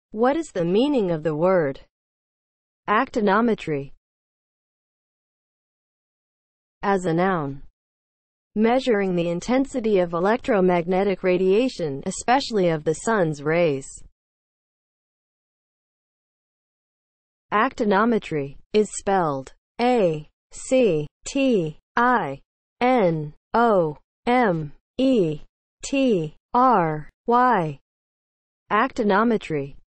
What is the meaning of the word actinometry? As a noun, measuring the intensity of electromagnetic radiation, especially of the sun's rays. Actinometry is spelled A-C-T-I-N-O-M-E-T-R-Y. Actinometry